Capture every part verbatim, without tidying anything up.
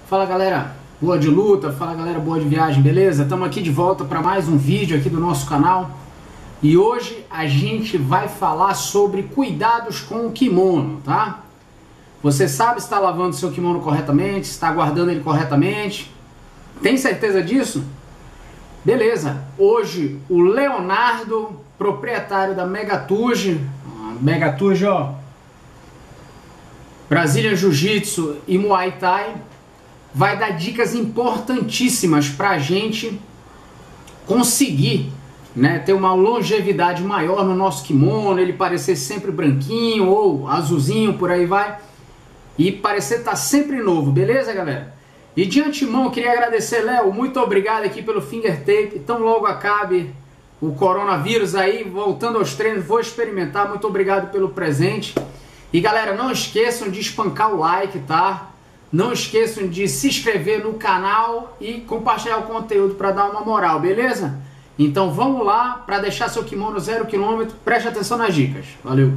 Fala galera, boa de luta, fala galera, boa de viagem, beleza? Estamos aqui de volta para mais um vídeo aqui do nosso canal. E hoje a gente vai falar sobre cuidados com o kimono, tá? Você sabe se está lavando seu kimono corretamente, se está guardando ele corretamente? Tem certeza disso? Beleza, hoje o Leonardo, proprietário da Megaturge, Megaturge, ó, Brazilian Jiu-Jitsu e Muay Thai, vai dar dicas importantíssimas para a gente conseguir, né, ter uma longevidade maior no nosso kimono, ele parecer sempre branquinho ou azulzinho, por aí vai, e parecer estar sempre novo, beleza, galera? E de antemão, eu queria agradecer, Léo, muito obrigado aqui pelo finger tape. Então logo acabe o coronavírus aí, voltando aos treinos, vou experimentar, muito obrigado pelo presente. E galera, não esqueçam de espancar o like, tá? Não esqueçam de se inscrever no canal e compartilhar o conteúdo para dar uma moral, beleza? Então vamos lá, para deixar seu kimono zero quilômetro, preste atenção nas dicas. Valeu!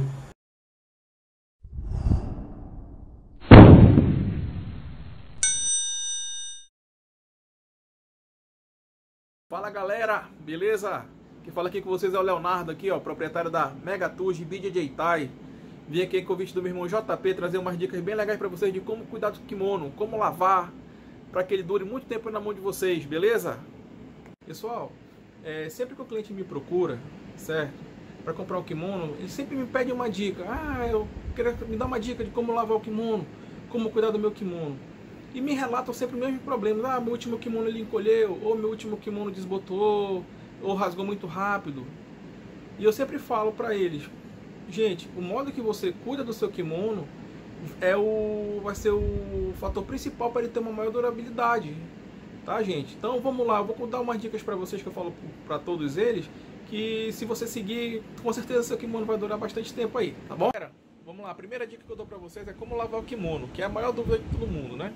Fala galera, beleza? Quem fala aqui com vocês é o Leonardo, aqui, ó, proprietário da Megaturge B J J Thai. Vim aqui com o convite do meu irmão J P trazer umas dicas bem legais para vocês de como cuidar do kimono, como lavar, para que ele dure muito tempo na mão de vocês, beleza? Pessoal, é, sempre que o cliente me procura, certo, para comprar o kimono, ele sempre me pede uma dica. Ah, eu queria me dar uma dica de como lavar o kimono, como cuidar do meu kimono. E me relatam sempre o mesmo problema. Ah, meu último kimono ele encolheu, ou meu último kimono desbotou, ou rasgou muito rápido. E eu sempre falo para eles, gente, o modo que você cuida do seu kimono é o, vai ser o fator principal para ele ter uma maior durabilidade, tá, gente? Então vamos lá, eu vou dar umas dicas para vocês que eu falo para todos eles, que se você seguir, com certeza seu kimono vai durar bastante tempo aí, tá bom? Vamos lá, a primeira dica que eu dou para vocês é como lavar o kimono, que é a maior dúvida de todo mundo, né?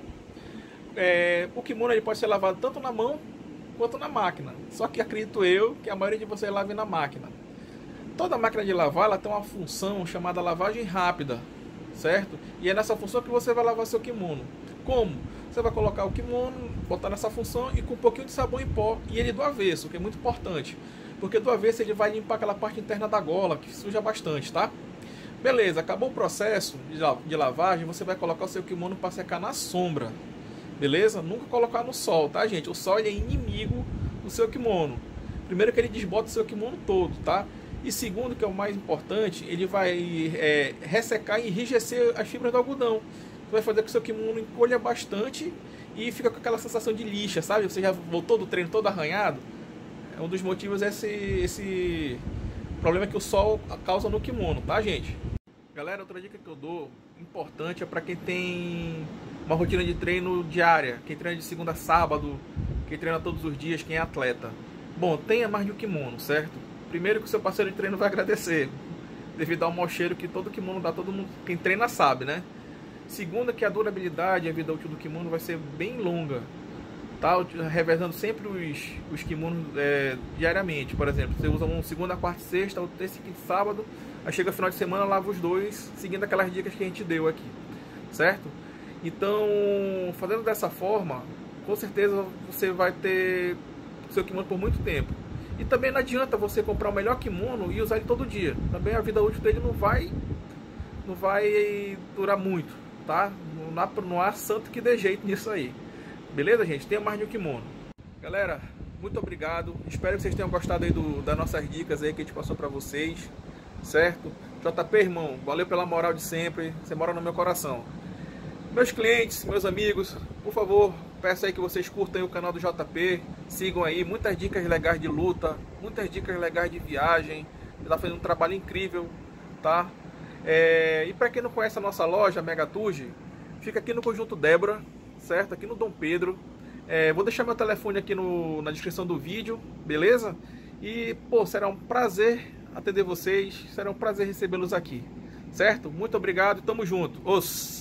É, o kimono ele pode ser lavado tanto na mão quanto na máquina, só que acredito eu que a maioria de vocês lave na máquina. Toda máquina de lavar ela tem uma função chamada lavagem rápida, certo? E é nessa função que você vai lavar seu kimono. Como? Você vai colocar o kimono, botar nessa função e com um pouquinho de sabão em pó, e ele do avesso, que é muito importante, porque do avesso ele vai limpar aquela parte interna da gola, que suja bastante, tá? Beleza, acabou o processo de lavagem, você vai colocar o seu kimono para secar na sombra, beleza? Nunca colocar no sol, tá, gente? O sol ele é inimigo do seu kimono. Primeiro que ele desbota o seu kimono todo, tá? E segundo, que é o mais importante, ele vai é, ressecar e enrijecer as fibras do algodão. Vai fazer com que o seu kimono encolha bastante e fica com aquela sensação de lixa, sabe? Você já voltou do treino todo arranhado. É um dos motivos esse, esse problema que o sol causa no kimono, tá, gente? Galera, outra dica que eu dou, importante, é para quem tem uma rotina de treino diária, quem treina de segunda a sábado, quem treina todos os dias, quem é atleta. Bom, tenha mais de um kimono, certo? Primeiro que o seu parceiro de treino vai agradecer, devido ao mau cheiro que todo kimono dá, todo mundo, quem treina sabe, né? Segundo, que a durabilidade, a vida útil do kimono vai ser bem longa, tá? Revezando sempre os, os kimonos é, diariamente. Por exemplo, você usa um segunda, quarta e sexta, outro terça, quinta e sábado, aí chega final de semana, lava os dois, seguindo aquelas dicas que a gente deu aqui, certo? Então, fazendo dessa forma, com certeza você vai ter seu kimono por muito tempo. E também não adianta você comprar o melhor kimono e usar ele todo dia. Também a vida útil dele não vai, não vai durar muito, tá? Não há, não há santo que dê jeito nisso aí. Beleza, gente? Tenha mais de um kimono. Galera, muito obrigado. Espero que vocês tenham gostado aí do, das nossas dicas aí que a gente passou pra vocês, certo? J P, irmão, valeu pela moral de sempre. Você mora no meu coração. Meus clientes, meus amigos, por favor, peço aí que vocês curtam aí o canal do J P, sigam aí, muitas dicas legais de luta, muitas dicas legais de viagem, ele está fazendo um trabalho incrível, tá? É, e para quem não conhece a nossa loja, a Megaturge, fica aqui no Conjunto Débora, certo? Aqui no Dom Pedro. É, vou deixar meu telefone aqui no, na descrição do vídeo, beleza? E, pô, será um prazer atender vocês, será um prazer recebê-los aqui, certo? Muito obrigado e tamo junto. Os...